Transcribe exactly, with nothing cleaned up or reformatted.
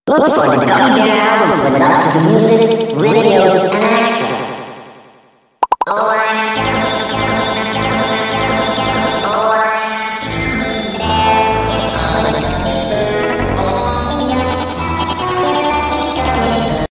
Look for the Gummy Bear album with lots of music, videos,